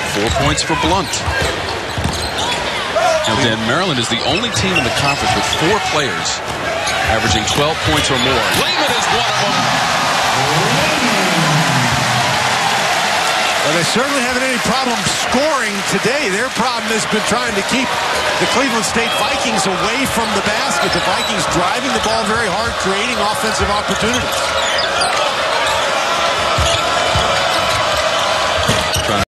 4 points for Blunt. Now, Dan, Maryland is the only team in the conference with 4 players averaging 12 points or more. Layman is one of them. Well, they certainly haven't any problem scoring today. Their problem has been trying to keep the Cleveland State Vikings away from the basket. The Vikings driving the ball very hard, creating offensive opportunities.